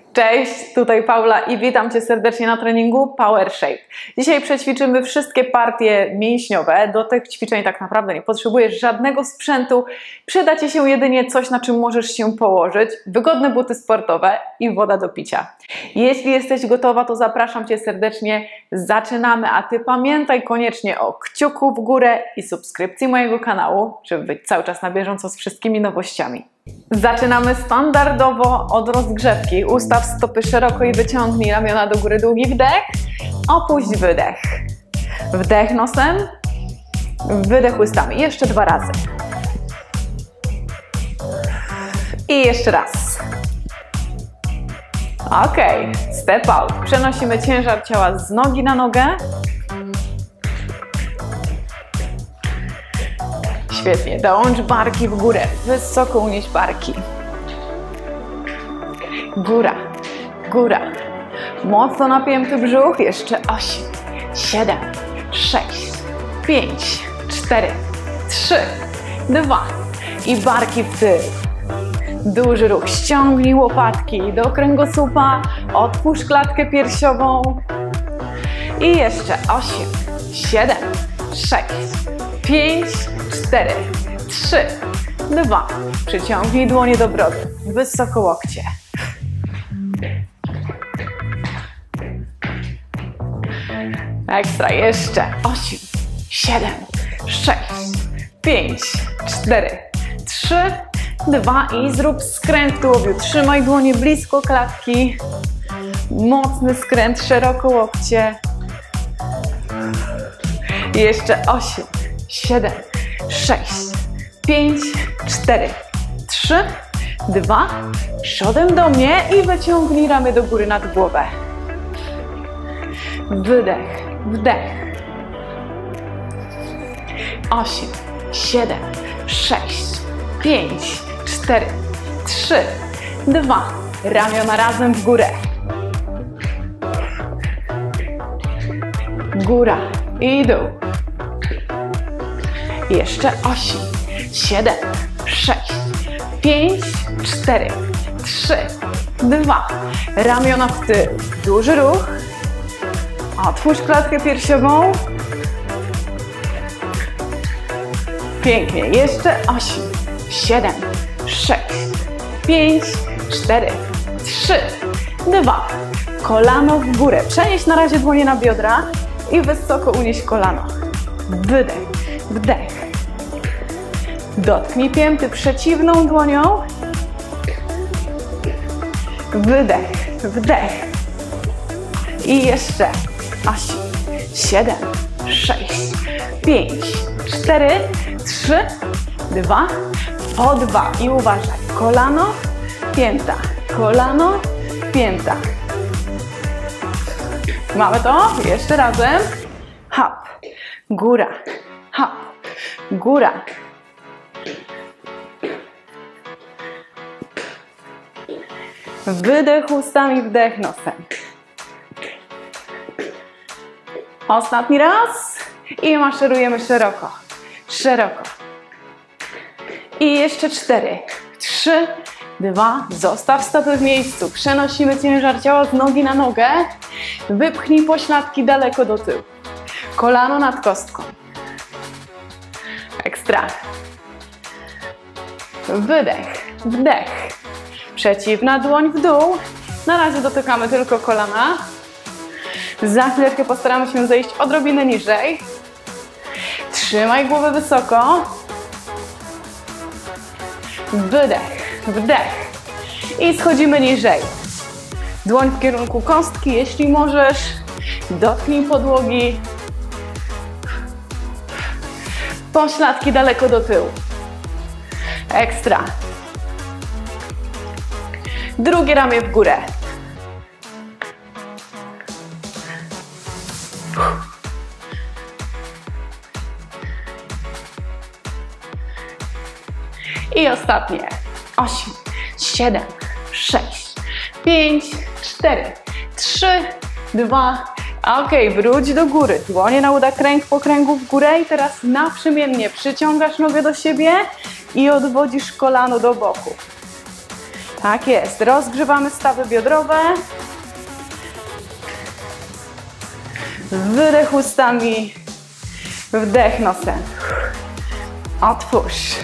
Cześć, tutaj Paula i witam Cię serdecznie na treningu Power Shape. Dzisiaj przećwiczymy wszystkie partie mięśniowe. Do tych ćwiczeń tak naprawdę nie potrzebujesz żadnego sprzętu. Przyda Ci się jedynie coś, na czym możesz się położyć, wygodne buty sportowe i woda do picia. Jeśli jesteś gotowa, to zapraszam Cię serdecznie. Zaczynamy, a Ty pamiętaj koniecznie o kciuku w górę i subskrypcji mojego kanału, żeby być cały czas na bieżąco z wszystkimi nowościami. Zaczynamy standardowo od rozgrzewki. Ustaw stopy szeroko i wyciągnij ramiona do góry. Długi wdech, opuść wydech. Wdech nosem, wydech ustami. Jeszcze 2 razy. I jeszcze raz. Ok, step out. Przenosimy ciężar ciała z nogi na nogę. Świetnie, dołącz barki w górę, wysoko unieś barki. Góra, góra. Mocno napięty brzuch, jeszcze 8, 7, 6, 5, 4, 3, 2 i barki w tył. Duży ruch, ściągnij łopatki do kręgosłupa, otwórz klatkę piersiową. I jeszcze 8, 7, 6, 5, 4, 3, 2. Przyciągnij dłonie do brody, wysoko łokcie. Ekstra, jeszcze 8, 7, 6, 5, 4, 3, 2 i zrób skręt w tułowiu. Trzymaj dłonie blisko klatki. Mocny skręt, szeroko łokcie. I jeszcze 8, 7, 6, 5, 4, 3, 2. Przodem do mnie i wyciągnij ramię do góry nad głowę. Wydech, wdech. 8, 7, 6, 5, 4, 3, 2. Ramiona razem w górę. Góra i dół. Jeszcze 8, 7, 6, 5, 4, 3, 2. Ramiona w tył. Duży ruch. Otwórz klatkę piersiową. Pięknie. Jeszcze 8, 7, 6, 5, 4, 3, 2. Kolano w górę. Przenieś na razie dłonie na biodra i wysoko unieś kolano. Wydech, wdech. Dotknij pięty przeciwną dłonią. Wydech, wdech. I jeszcze 8, 7, 6, 5, 4, 3, 2, po 2. I uważaj. Kolano, pięta. Kolano, pięta. Mamy to? Jeszcze razem. Hop, góra, hop, góra. Wydech ustami, wdech nosem. Ostatni raz. I maszerujemy szeroko, szeroko. I jeszcze 4, 3, 2. Zostaw stopy w miejscu. Przenosimy ciężar ciała z nogi na nogę. Wypchnij pośladki daleko do tyłu. Kolano nad kostką. Ekstra. Wydech, wdech. Przeciwna dłoń w dół. Na razie dotykamy tylko kolana. Za chwileczkę postaramy się zejść odrobinę niżej. Trzymaj głowę wysoko. Wydech, wdech. I schodzimy niżej. Dłoń w kierunku kostki, jeśli możesz. Dotknij podłogi. Pośladki daleko do tyłu. Ekstra. Drugie ramię w górę. I ostatnie. 8, 7, 6, 5, 4, 3, 2. Ok, wróć do góry. Dłonie na uda, kręg po kręgu w górę. I teraz naprzemiennie przyciągasz nogę do siebie i odwodzisz kolano do boku. Tak jest. Rozgrzewamy stawy biodrowe. Wydech ustami. Wdech nosem. Otwórz.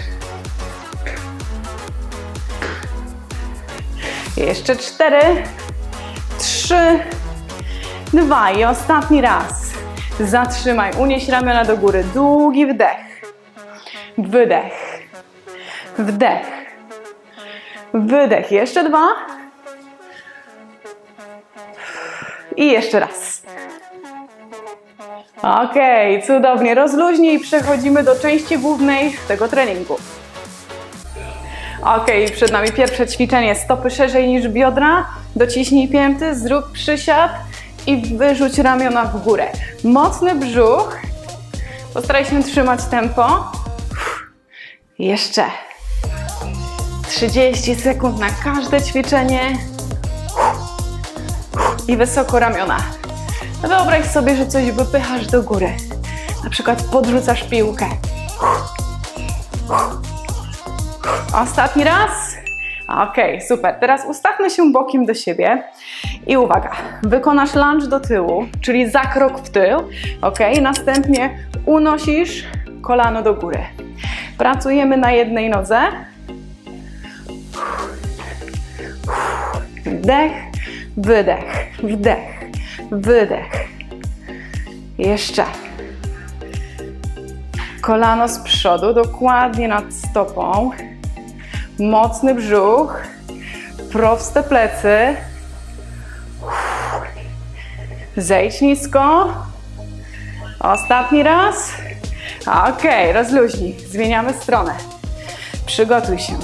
Jeszcze 4, 3, 2 i ostatni raz. Zatrzymaj, unieś ramiona do góry. Długi wdech. Wydech. Wdech. Wydech. Jeszcze 2. I jeszcze raz. Ok, cudownie. Rozluźnij i przechodzimy do części głównej tego treningu. Ok, przed nami pierwsze ćwiczenie. Stopy szerzej niż biodra. Dociśnij pięty, zrób przysiad i wyrzuć ramiona w górę. Mocny brzuch. Postaraj się trzymać tempo. Jeszcze 30 sekund na każde ćwiczenie. I wysoko ramiona. Wyobraź sobie, że coś wypychasz do góry. Na przykład podrzucasz piłkę. Ostatni raz. Ok, super. Teraz ustawmy się bokiem do siebie. I uwaga, wykonasz lunge do tyłu, czyli zakrok w tył. Ok, następnie unosisz kolano do góry. Pracujemy na jednej nodze. Wdech, wydech, wdech, wydech. Jeszcze. Kolano z przodu, dokładnie nad stopą. Mocny brzuch. Proste plecy. Zejdź nisko. Ostatni raz. Ok, rozluźnij. Zmieniamy stronę. Przygotuj się.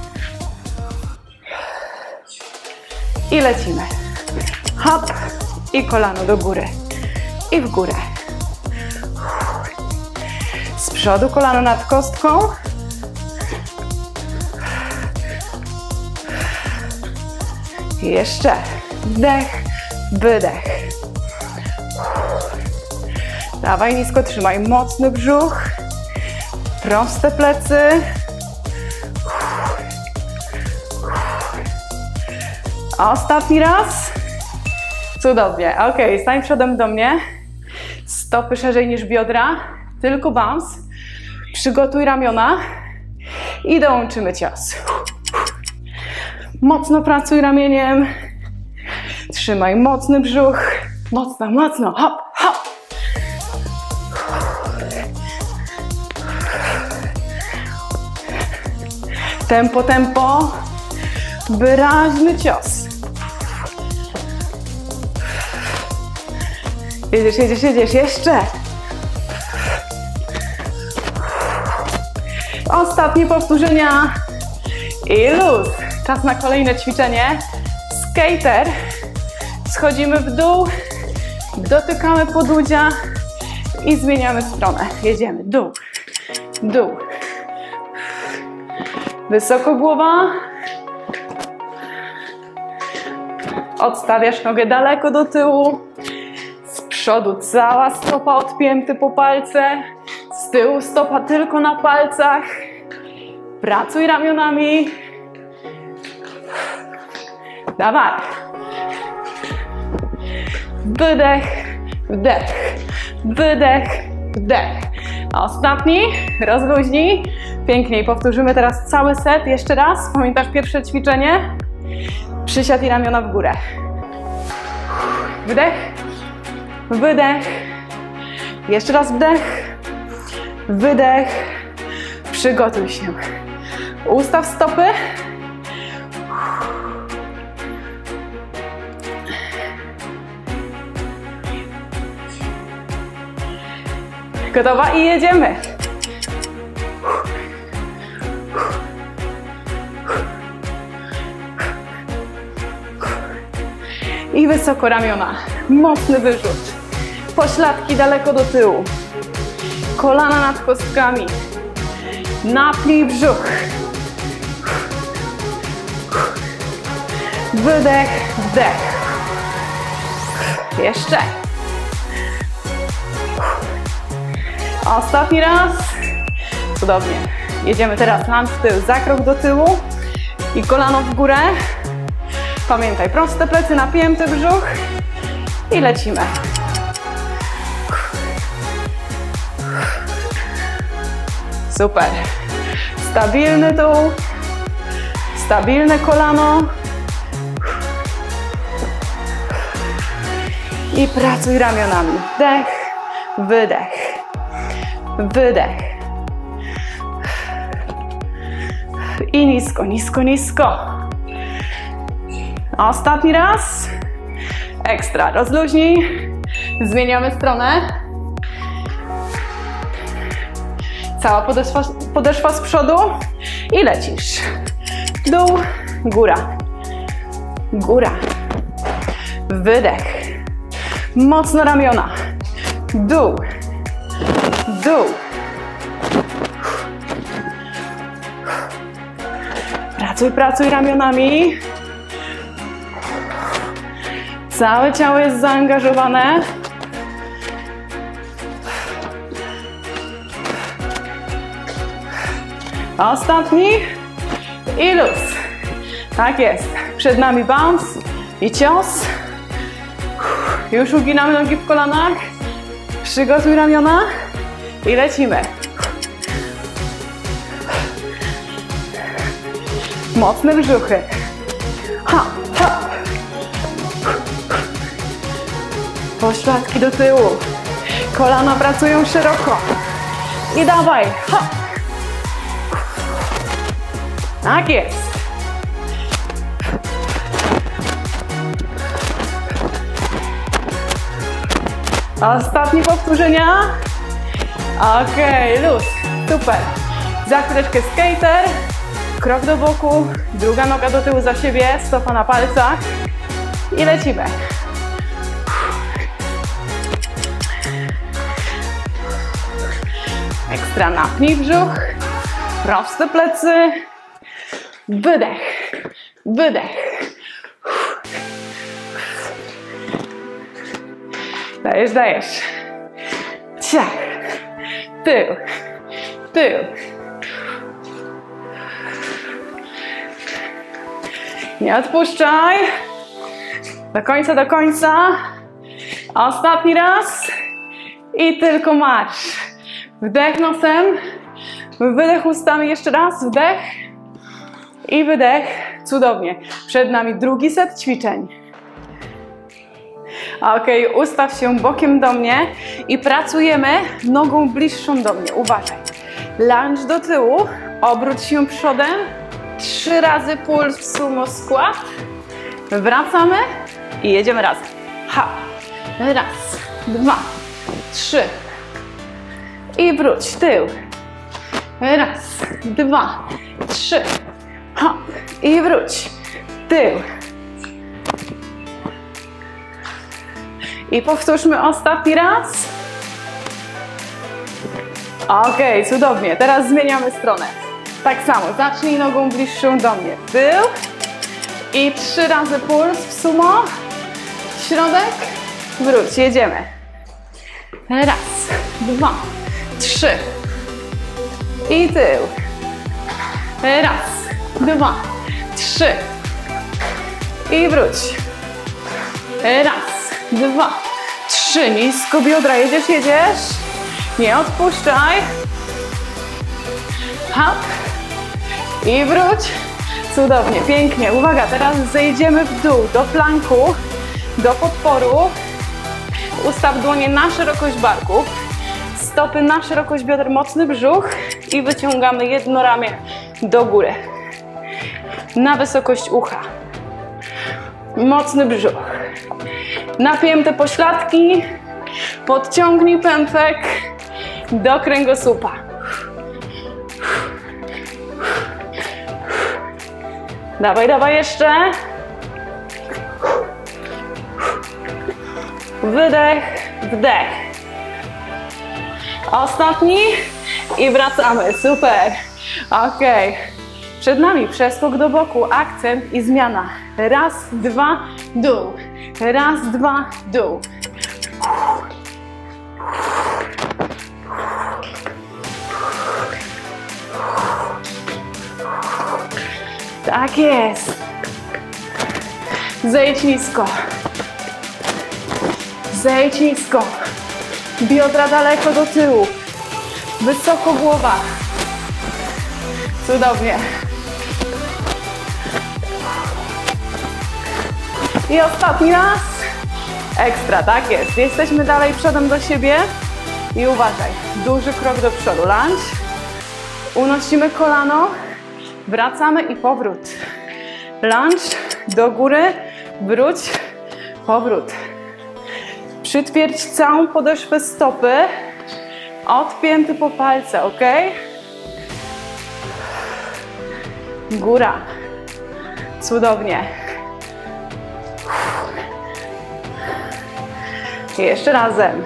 I lecimy. Hop. I kolano do góry. I w górę. Z przodu kolano nad kostką. Jeszcze. Wdech, wydech. Dawaj nisko, trzymaj mocny brzuch. Proste plecy. Ostatni raz. Cudownie. Ok, stań przodem do mnie. Stopy szerzej niż biodra. Tylko bounce. Przygotuj ramiona. I dołączymy cios. Mocno pracuj ramieniem. Trzymaj mocny brzuch. Mocno, mocno. Hop, hop. Tempo, tempo. Wyraźny cios. Jedziesz, jedziesz, jedziesz. Jeszcze. Ostatnie powtórzenia. I luz. Czas na kolejne ćwiczenie. Skater. Schodzimy w dół. Dotykamy podudzia. I zmieniamy stronę. Jedziemy. Dół. Dół. Wysoko głowa. Odstawiasz nogę daleko do tyłu. Z przodu cała stopa od pięty po palce. Z tyłu stopa tylko na palcach. Pracuj ramionami. Dawaj. Wydech, wdech, wydech, wdech. Ostatni. Rozluźnij. Pięknie. Powtórzymy teraz cały set. Jeszcze raz. Pamiętasz pierwsze ćwiczenie? Przysiad i ramiona w górę. Wdech, wydech. Jeszcze raz wdech, wydech. Przygotuj się. Ustaw stopy. Gotowa i jedziemy. I wysoko ramiona. Mocny wyrzut. Pośladki daleko do tyłu. Kolana nad kostkami. Napnij brzuch. Wydech, wdech. Jeszcze. Ostatni raz. Cudownie. Jedziemy teraz lunge w tył. Zakrok do tyłu. I kolano w górę. Pamiętaj, proste plecy, napięty brzuch. I lecimy. Super. Stabilny dół. Stabilne kolano. I pracuj ramionami. Wdech, wydech. Wydech. I nisko, nisko, nisko. Ostatni raz. Ekstra. Rozluźnij. Zmieniamy stronę. Cała podeszwa z przodu. I lecisz. Dół, góra. Góra. Wydech. Mocno ramiona. Dół. Dół. Pracuj, pracuj ramionami. Całe ciało jest zaangażowane. Ostatni. I luz. Tak jest. Przed nami bounce i cios. Już uginamy nogi w kolanach. Przygotuj ramiona. I lecimy. Mocne brzuchy. Ha, ha. Pośladki do tyłu. Kolana pracują szeroko. I dawaj. Ha. Tak jest. Ostatnie powtórzenia. Okej, luz. Super. Za chwileczkę skater. Krok do boku. Druga noga do tyłu za siebie. Stopa na palcach. I lecimy. Ekstra napnij brzuch. Proste plecy. Wydech. Wydech. Dajesz, dajesz. Ciach. Tył. Tył. Nie odpuszczaj. Do końca, do końca. Ostatni raz. I tylko marsz. Wdech nosem. Wydech ustami. Jeszcze raz. Wdech. I wydech. Cudownie. Przed nami drugi set ćwiczeń. Ok, ustaw się bokiem do mnie i pracujemy nogą bliższą do mnie. Uważaj. Lunge do tyłu. Obróć się przodem. 3 razy puls w sumo skład. Wracamy i jedziemy razem. Ha. Raz, 2, 3. I wróć. Tył. Raz, 2, 3. Ha. I wróć. Tył. I powtórzmy ostatni raz. Ok, cudownie. Teraz zmieniamy stronę. Tak samo. Zacznij nogą bliższą do mnie. Tył. I 3 razy puls w sumo. Środek. Wróć. Jedziemy. Raz, 2, 3. I tył. Raz, 2, 3. I wróć. Raz, 2, 3. Nisko biodra. Jedziesz, jedziesz. Nie odpuszczaj. Hop. I wróć. Cudownie, pięknie. Uwaga, teraz zejdziemy w dół do planku, do podporu. Ustaw dłonie na szerokość barków. Stopy na szerokość bioder, mocny brzuch. I wyciągamy jedno ramię do góry. Na wysokość ucha. Mocny brzuch. Napięte pośladki. Podciągnij pępek do kręgosłupa. Dawaj, dawaj jeszcze. Wydech, wdech. Ostatni i wracamy. Super. Ok. Przed nami przeskok do boku, akcent i zmiana. Raz, 2, dół. Raz, 2, dół. Tak jest. Zejdź nisko. Zejdź nisko. Biodra daleko do tyłu. Wysoko głowa. Cudownie. I ostatni raz. Ekstra, tak jest. Jesteśmy dalej przodem do siebie. I uważaj. Duży krok do przodu. Lunge. Unosimy kolano. Wracamy i powrót. Lunge. Do góry. Wróć. Powrót. Przytwierdź całą podeszwę stopy. Od pięty po palce, ok? Góra. Cudownie. I jeszcze razem.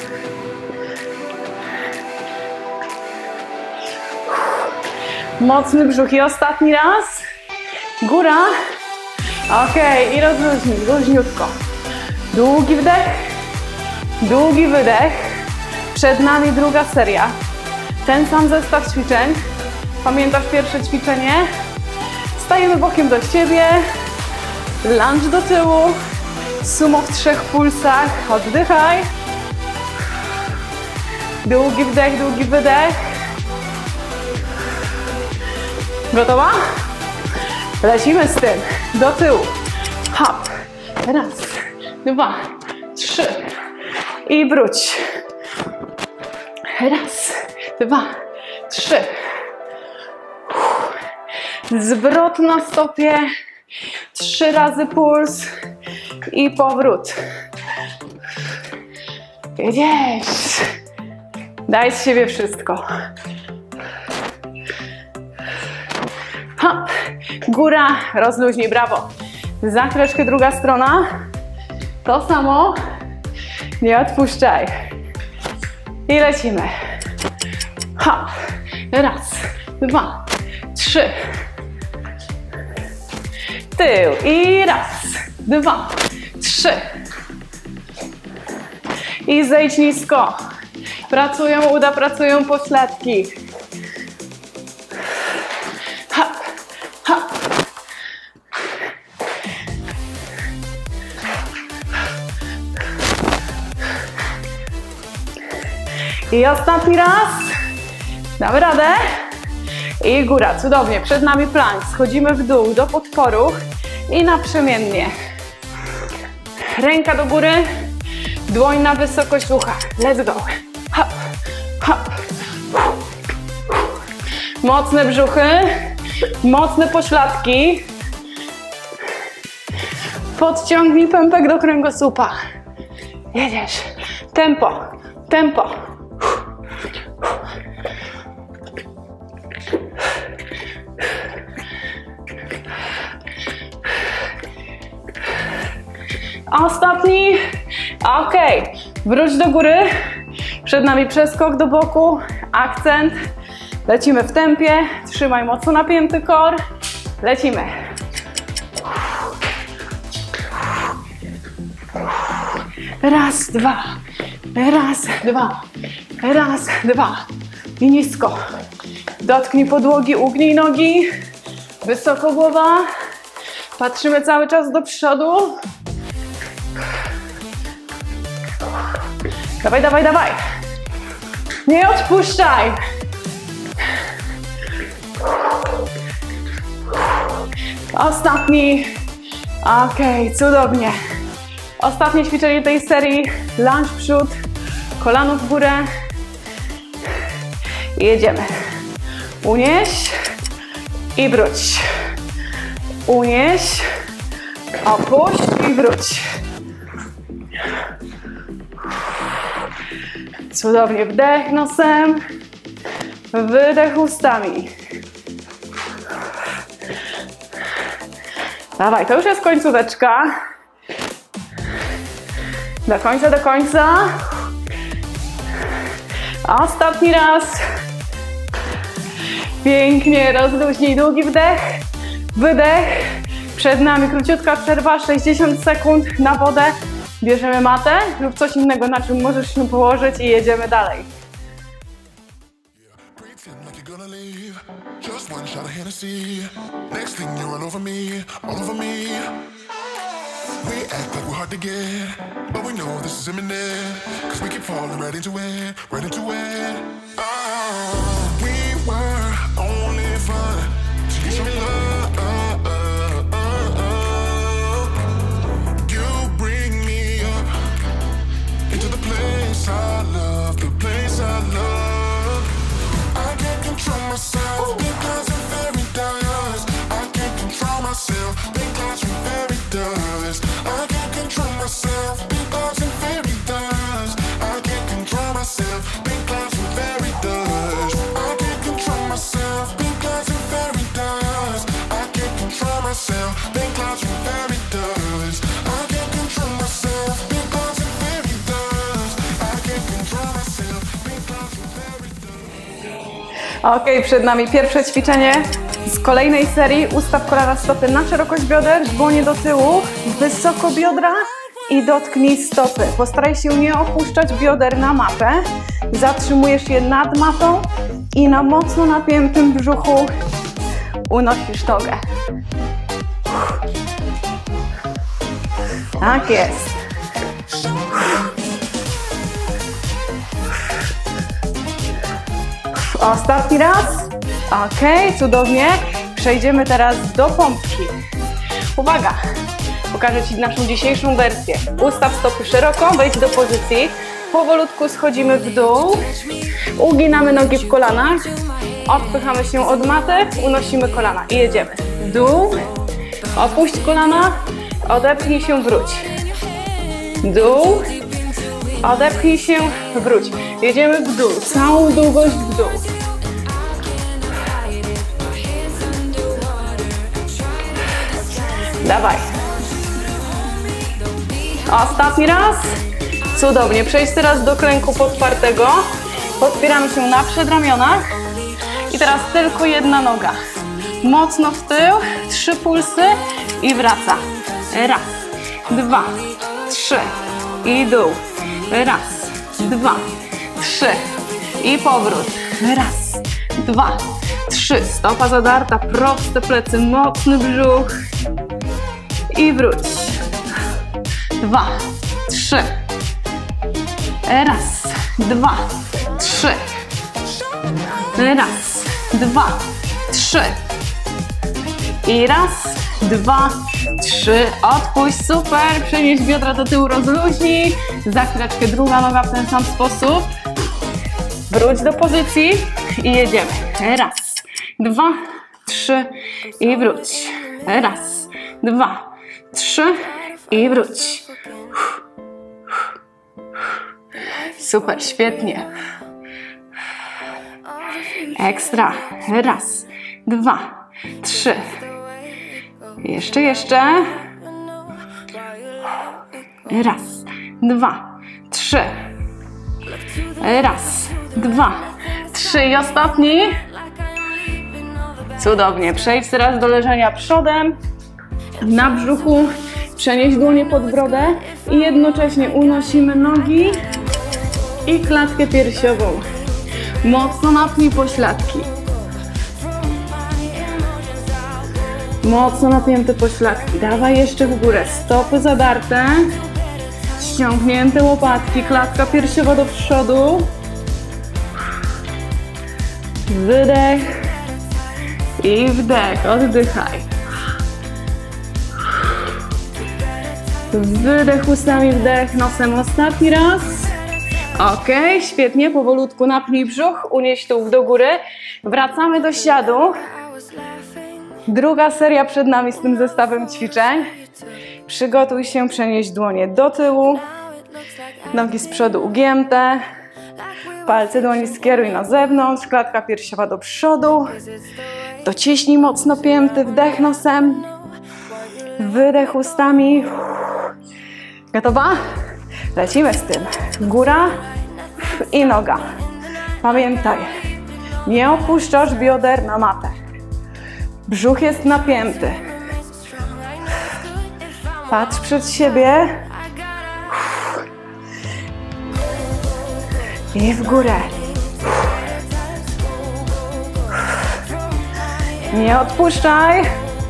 Mocny brzuch i ostatni raz. Góra. Ok, i rozluźnij, luźniutko. Długi wdech. Długi wydech. Przed nami druga seria. Ten sam zestaw ćwiczeń. Pamiętasz pierwsze ćwiczenie? Stajemy bokiem do siebie. Lunge do tyłu. Sumo w 3 pulsach. Oddychaj. Długi wdech, długi wydech. Gotowa? Lecimy z tym. Do tyłu. Hop. Raz, 2, 3. I wróć. Raz, 2, 3. Zwrot na stopie. 3 razy puls. I powrót. Jedziesz. Daj z siebie wszystko. Hop. Góra. Rozluźnij. Brawo. Za chwileczkę druga strona. To samo. Nie odpuszczaj. I lecimy. Hop. Raz, 2, 3. Tył. I raz, 2, 3. I zejdź nisko. Pracują uda, pracują pośladki. Hop, hop. I ostatni raz. Damy radę. I góra. Cudownie. Przed nami plank. Schodzimy w dół do podporu i naprzemiennie. Ręka do góry. Dłoń na wysokość ucha. Let's go. Hop, hop. Mocne brzuchy. Mocne pośladki. Podciągnij pępek do kręgosłupa. Jedziesz. Tempo. Tempo. Ostatni. Ok. Wróć do góry. Przed nami przeskok do boku. Akcent. Lecimy w tempie. Trzymaj mocno napięty core. Lecimy. Raz, dwa. Raz, dwa. Raz, dwa. I nisko. Dotknij podłogi, ugnij nogi. Wysoko głowa. Patrzymy cały czas do przodu. Dawaj, dawaj, dawaj. Nie odpuszczaj. Ostatni. Ok, cudownie. Ostatnie ćwiczenie tej serii. Lunge w przód, kolano w górę. I jedziemy. Unieś i wróć. Unieś, opuść i wróć. Cudownie. Wdech nosem, wydech ustami. Dawaj, to już jest końcóweczka. Do końca, do końca. Ostatni raz. Pięknie, rozluźnij. Długi wdech, wydech. Przed nami króciutka przerwa, 60 sekund na wodę. Bierzemy matę lub coś innego, na czym możesz się położyć i jedziemy dalej. Just one shot of Hennessy. Next thing you run over me, all over me. We act like we're hard to get, but we know this is imminent. Cause we keep falling right into it, right into it. Oh, we were only fun till you show me love. You bring me up into the place I love, the place I love. I can't control myself because I'm very dust. I can't control myself because I'm very dust. I can't control myself because I'm very dust. I can't control myself because I'm very dust. I can't control myself because I'm very dust. I can't control myself because I'm very dust. I can't control myself because I'm very dust. I can't control myself because I'm very dust. Ok, przed nami pierwsze ćwiczenie z kolejnej serii. Ustaw kolana stopy na szerokość bioder, dłonie do tyłu, wysoko biodra i dotknij stopy. Postaraj się nie opuszczać bioder na matę. Zatrzymujesz je nad matą i na mocno napiętym brzuchu unosisz nogę. Tak jest. Ostatni raz. Ok, cudownie. Przejdziemy teraz do pompki. Uwaga! Pokażę Ci naszą dzisiejszą wersję. Ustaw stopy szeroko, wejdź do pozycji. Powolutku schodzimy w dół. Uginamy nogi w kolanach. Odpychamy się od maty, unosimy kolana i jedziemy. Dół, opuść kolana, odepchnij się, wróć. Dół, odepchnij się, wróć. Jedziemy w dół, całą długość w dół. Dawaj. Ostatni raz. Cudownie. Przejdź teraz do kręgu podpartego. Podpieramy się na przedramionach. I teraz tylko jedna noga. Mocno w tył. 3 pulsy i wraca. Raz, 2, 3 i dół. Raz, 2, 3 i powrót. Raz, 2, 3. Stopa zadarta, proste plecy, mocny brzuch. I wróć. 2, 3. Raz, 2, 3. Raz, 2, 3. I raz, 2, 3. Odpuść, super. Przenieś biodra do tyłu, rozluźnij. Za chwileczkę druga noga w ten sam sposób. Wróć do pozycji i jedziemy. Raz, 2, 3 i wróć. Raz, 2, 3 i wróć. Super, świetnie. Ekstra. Raz, 2, 3. Jeszcze. Raz, 2, 3. Raz, 2, 3 i ostatni. Cudownie. Przejdź teraz do leżenia przodem, na brzuchu. Przenieś dłonie pod brodę i jednocześnie unosimy nogi i klatkę piersiową. Mocno napnij pośladki. Mocno napięte pośladki. Dawaj jeszcze w górę. Stopy zadarte. Ściągnięte łopatki. Klatka piersiowa do przodu. Wydech i wdech. Oddychaj. Wydech ustami, wdech nosem. Ostatni raz. Ok, świetnie. Powolutku napnij brzuch, unieś tułów do góry. Wracamy do siadu. Druga seria przed nami z tym zestawem ćwiczeń. Przygotuj się, przenieść dłonie do tyłu. Nogi z przodu ugięte. Palce dłoni skieruj na zewnątrz. Klatka piersiowa do przodu. Dociśnij mocno pięty, wdech nosem. Wydech ustami. Gotowa? Lecimy z tym. Góra i noga. Pamiętaj, nie opuszczasz bioder na matę. Brzuch jest napięty. Patrz przed siebie. I w górę. Nie odpuszczaj.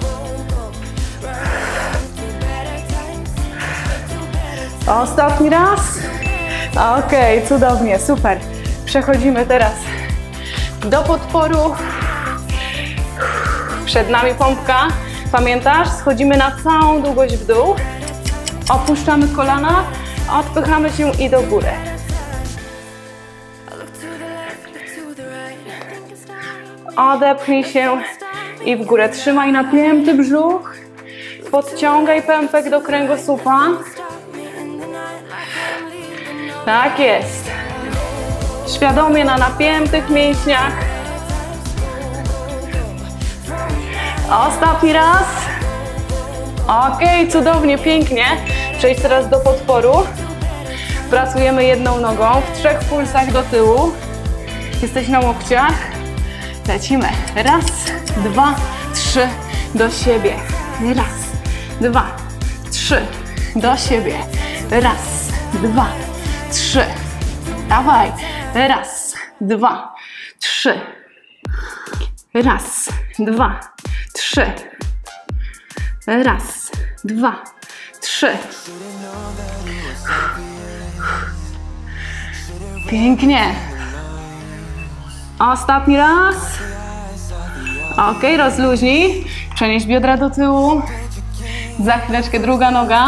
Ostatni raz. Okej, cudownie, super. Przechodzimy teraz do podporu. Przed nami pompka. Pamiętasz? Schodzimy na całą długość w dół. Opuszczamy kolana, odpychamy się i do góry. Odepchnij się i w górę. Trzymaj napięty brzuch. Podciągaj pępek do kręgosłupa. Tak jest. Świadomie na napiętych mięśniach. Ostatni raz. Okej, cudownie, pięknie. Przejdź teraz do podporu. Pracujemy jedną nogą w 3 pulsach do tyłu. Jesteś na łokciach. Lecimy. Raz, 2, 3. Do siebie. Raz, 2, 3. Do siebie. Raz, 2, 3. Dawaj. Raz, 2, 3. Raz, 2, 3. Raz, 2, 3. Pięknie. Ostatni raz. Ok, rozluźnij. Przenieś biodra do tyłu. Za chwileczkę druga noga.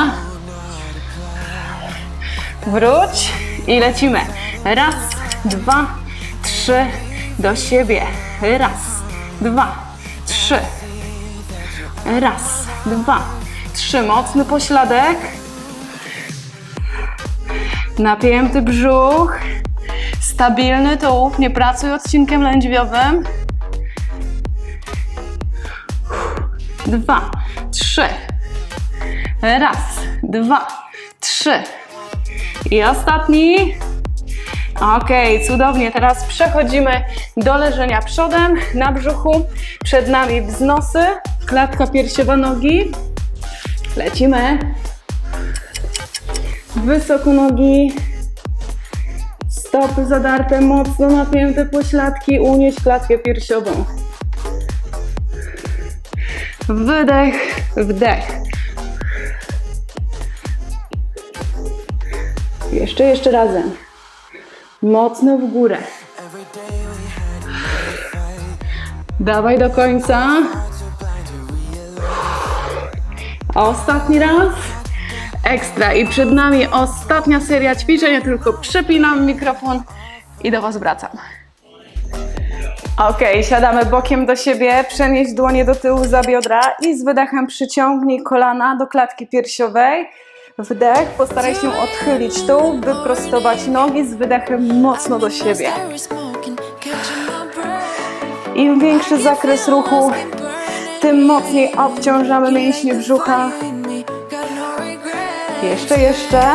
Wróć i lecimy. Raz, 2, 3. Do siebie. Raz, 2, 3. Raz, 2, 3. Mocny pośladek. Napięty brzuch. Stabilny tułów. Nie pracuj odcinkiem lędźwiowym. 2, 3. Raz, 2, 3. I ostatni. Ok, cudownie. Teraz przechodzimy do leżenia przodem na brzuchu. Przed nami wznosy. Klatka piersiowa nogi. Lecimy. Wysoko nogi. Stopy zadarte, mocno napięte pośladki. Unieś klatkę piersiową. Wydech, wdech. Jeszcze razem. Mocno w górę. Dawaj do końca. Ostatni raz. Ekstra. I przed nami ostatnia seria ćwiczeń. Ja tylko przepinam mikrofon i do Was wracam. Ok, siadamy bokiem do siebie. Przenieś dłonie do tyłu za biodra i z wydechem przyciągnij kolana do klatki piersiowej. Wdech, postaraj się odchylić tułów, wyprostować nogi z wydechem mocno do siebie. Im większy zakres ruchu, tym mocniej obciążamy mięśnie brzucha. Jeszcze.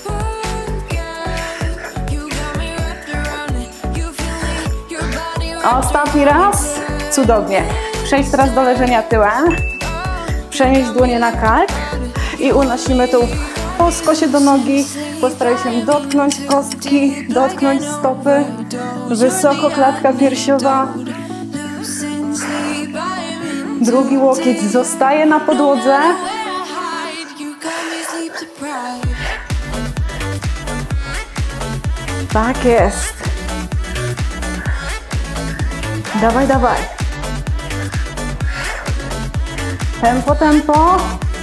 Ostatni raz. Cudownie. Przejdź teraz do leżenia tyłem. Przenieś dłonie na kark i unosimy tułów po skosie do nogi. Postaraj się dotknąć kostki, dotknąć stopy. Wysoko klatka piersiowa. Drugi łokieć zostaje na podłodze. Tak jest. Dawaj. Tempo.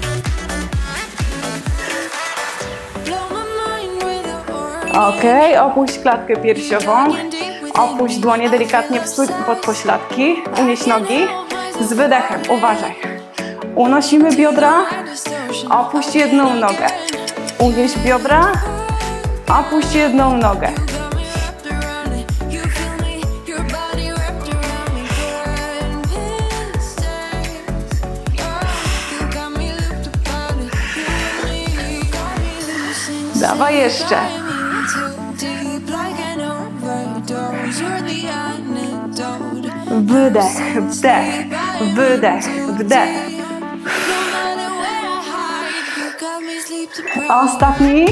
Ok, opuść klatkę piersiową. Opuść dłonie delikatnie pod pośladki. Unieś nogi. Z wydechem, uważaj. Unosimy biodra. Opuść jedną nogę. Unieś biodra. Opuść jedną nogę. Dawaj jeszcze. Wydech, wdech, wydech, wdech. Ostatni.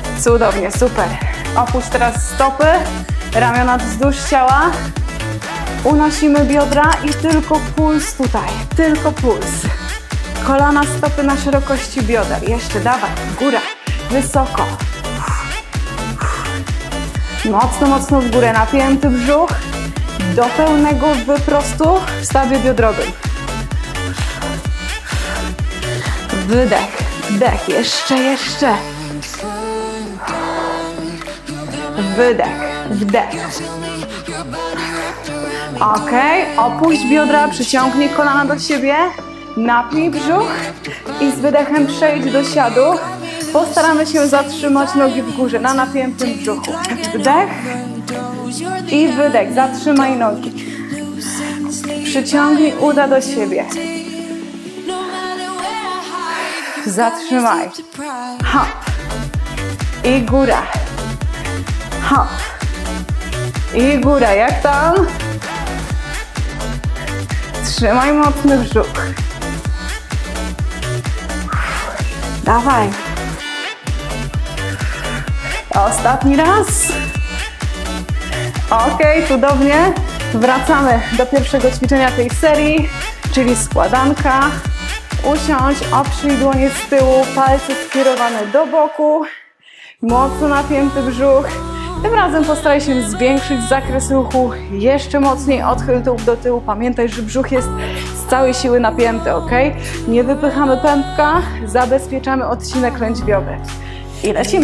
Cudownie, super. Opuść teraz stopy, ramiona wzdłuż ciała. Unosimy biodra i tylko puls tutaj, tylko puls. Kolana, stopy na szerokości bioder. Jeszcze, dawaj, góra, wysoko. Mocno, mocno w górę, napięty brzuch. Do pełnego wyprostu w stawie biodrowym. Wydech, wdech, jeszcze. Wydech, wdech. Ok, opuść biodra, przyciągnij kolana do siebie, napnij brzuch i z wydechem przejdź do siadu. Postaramy się zatrzymać nogi w górze na napiętym brzuchu. Wdech i wydech, zatrzymaj nogi. Przyciągnij uda do siebie. Zatrzymaj. Hop. I góra. Hop. I góra, jak tam? Trzymaj mocny brzuch. Dawaj. Ostatni raz. Ok, cudownie. Wracamy do pierwszego ćwiczenia tej serii, czyli składanka. Usiądź, oprzyj dłonie z tyłu, palce skierowane do boku. Mocno napięty brzuch. Tym razem postaraj się zwiększyć zakres ruchu. Jeszcze mocniej odchyl tułów do tyłu. Pamiętaj, że brzuch jest z całej siły napięty, ok? Nie wypychamy pępka, zabezpieczamy odcinek lędźwiowy. I lecimy.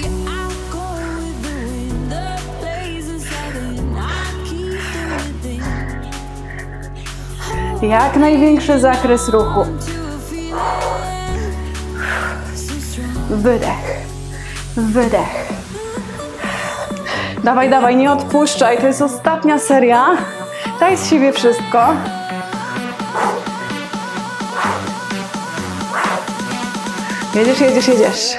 Jak największy zakres ruchu. Wydech. Wydech. Dawaj, dawaj, nie odpuszczaj. To jest ostatnia seria. Daj z siebie wszystko. Jedziesz, jedziesz, jedziesz.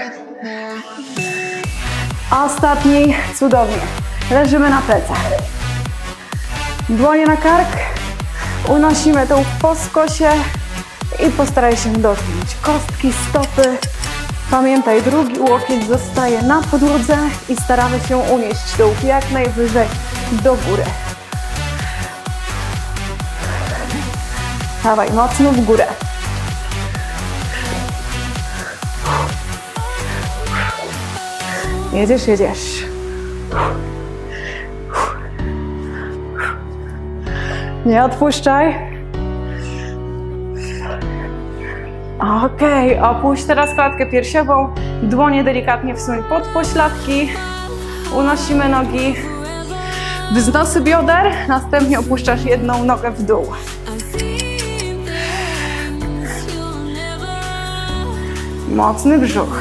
Ostatni, cudownie. Leżymy na plecach. Dłonie na kark. Unosimy tą po skosie i postaraj się dotknąć kostki stopy. Pamiętaj, drugi łokieć zostaje na podłodze i staramy się unieść tułów jak najwyżej do góry. Dawaj, mocno w górę. Jedziesz, jedziesz. Nie odpuszczaj. Ok, opuść teraz klatkę piersiową. Dłonie delikatnie wsuń pod pośladki. Unosimy nogi. Wznosy bioder. Następnie opuszczasz jedną nogę w dół. Mocny brzuch.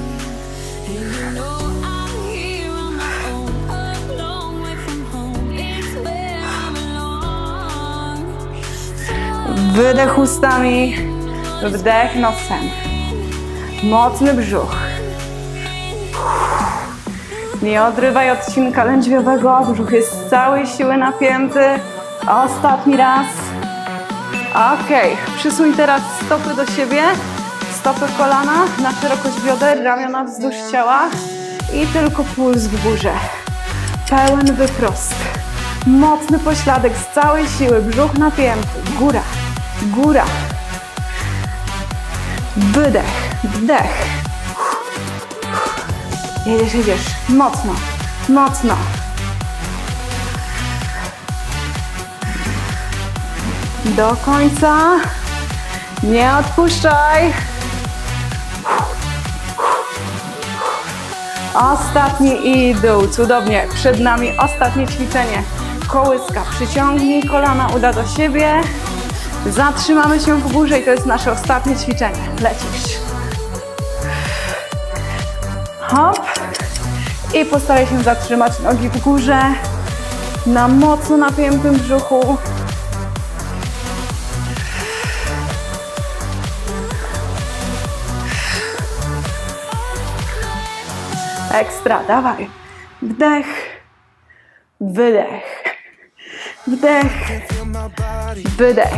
Wydech ustami, wdech nosem. Mocny brzuch. Nie odrywaj odcinka lędźwiowego, brzuch jest z całej siły napięty. Ostatni raz. Ok, przysuń teraz stopy do siebie, stopy kolana na szerokość bioder, ramiona wzdłuż ciała i tylko puls w górze. Pełen wyprost. Mocny pośladek z całej siły, brzuch napięty, góra. Góra. Wydech, wdech. Jedziesz, jedziesz. Mocno, mocno. Do końca. Nie odpuszczaj. Ostatni i dół. Cudownie. Przed nami ostatnie ćwiczenie. Kołyska. Przyciągnij kolana, uda do siebie. Zatrzymamy się w górze i to jest nasze ostatnie ćwiczenie. Lecisz. Hop. I postaraj się zatrzymać nogi w górze. Na mocno napiętym brzuchu. Ekstra, dawaj. Wdech. Wydech. Wdech. Wydech.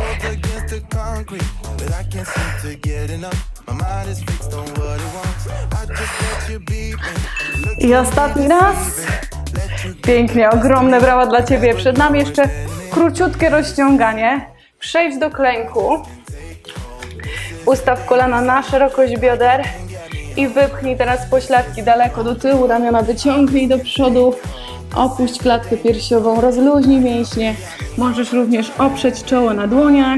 I ostatni raz. Pięknie, ogromne brawa dla Ciebie. Przed nami jeszcze króciutkie rozciąganie. Przejdź do klęku. Ustaw kolana na szerokość bioder i wypchnij teraz pośladki daleko do tyłu, ramiona wyciągnij do przodu, opuść klatkę piersiową, rozluźnij mięśnie. Możesz również oprzeć czoło na dłoniach.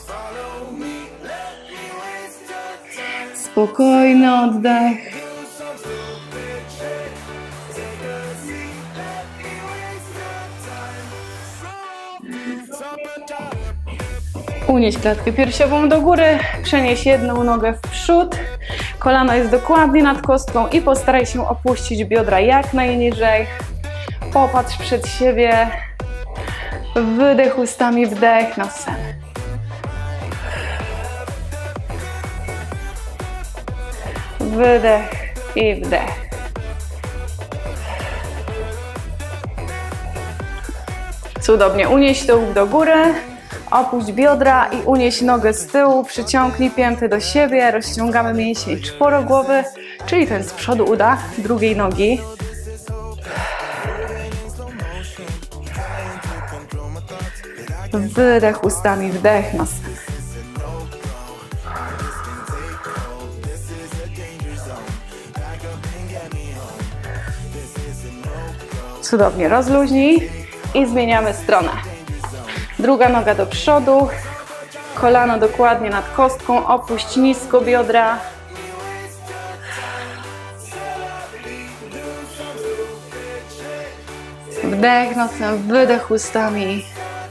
Spokojny oddech. Unieś klatkę piersiową do góry, przenieś jedną nogę w przód, kolano jest dokładnie nad kostką i postaraj się opuścić biodra jak najniżej. Popatrz przed siebie, wydech ustami, wdech nosem. Wydech i wdech. Cudownie, unieś tył do góry. Opuść biodra i unieś nogę z tyłu, przyciągnij pięty do siebie, rozciągamy mięsień czworogłowy, czyli ten z przodu uda drugiej nogi. Wydech ustami, wdech nosem. Cudownie, rozluźnij i zmieniamy stronę. Druga noga do przodu, kolano dokładnie nad kostką, opuść nisko biodra. Wdech nosem, wydech ustami.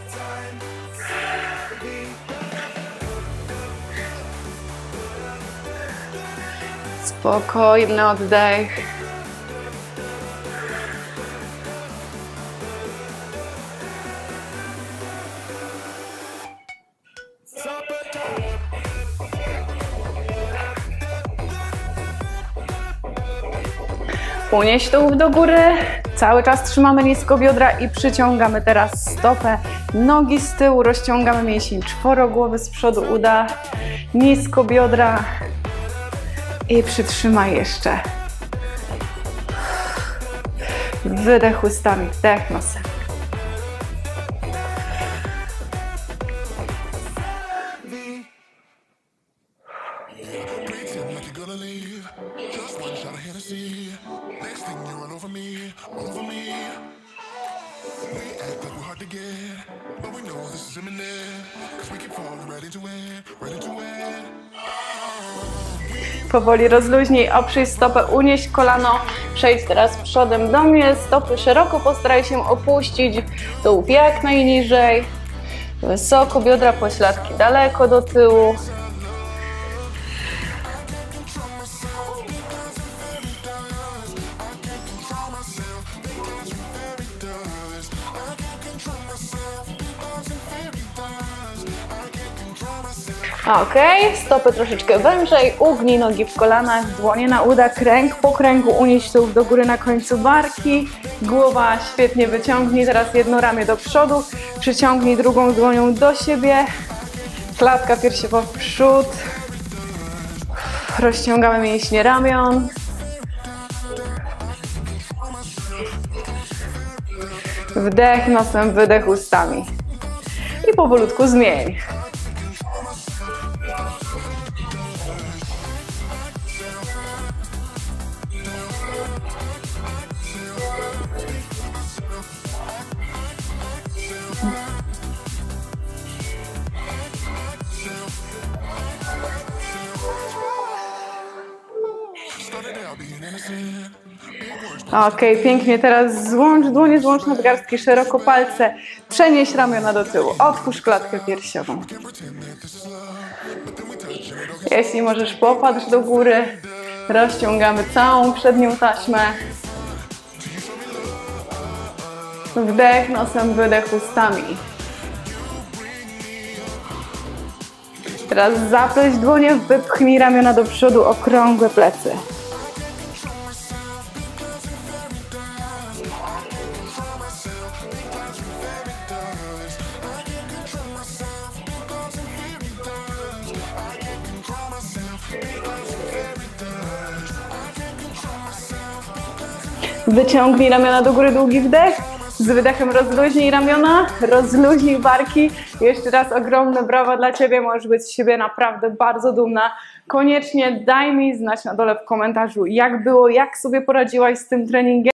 Spokojny oddech. Unieś tułów do góry, cały czas trzymamy nisko biodra i przyciągamy teraz stopę, nogi z tyłu, rozciągamy mięsień czworogłowy, z przodu uda, nisko biodra i przytrzymaj jeszcze. Wydech ustami, wdech nosem. Powoli rozluźnij, oprzyj stopę, unieś kolano, przejdź teraz przodem do mnie, stopy szeroko, postaraj się opuścić tułów jak najniżej, wysoko, biodra, pośladki daleko do tyłu. Ok, stopy troszeczkę wężej, ugnij nogi w kolanach, dłonie na uda, kręg po kręgu, unieś tył do góry na końcu barki, głowa świetnie wyciągnij, teraz jedno ramię do przodu, przyciągnij drugą dłonią do siebie, klatka piersiowa w przód, rozciągamy mięśnie ramion. Wdech nosem, wydech ustami i powolutku zmień. Ok, pięknie. Teraz złącz dłonie, złącz nadgarstki szeroko, palce. Przenieś ramiona do tyłu. Otwórz klatkę piersiową. Jeśli możesz, popatrz do góry. Rozciągamy całą przednią taśmę. Wdech nosem, wydech ustami. Teraz zapleść dłonie, wypchnij ramiona do przodu, okrągłe plecy. Wyciągnij ramiona do góry, długi wdech. Z wydechem rozluźnij ramiona, rozluźnij barki. Jeszcze raz ogromne brawa dla Ciebie, możesz być z siebie naprawdę bardzo dumna. Koniecznie daj mi znać na dole w komentarzu, jak było, jak sobie poradziłaś z tym treningiem.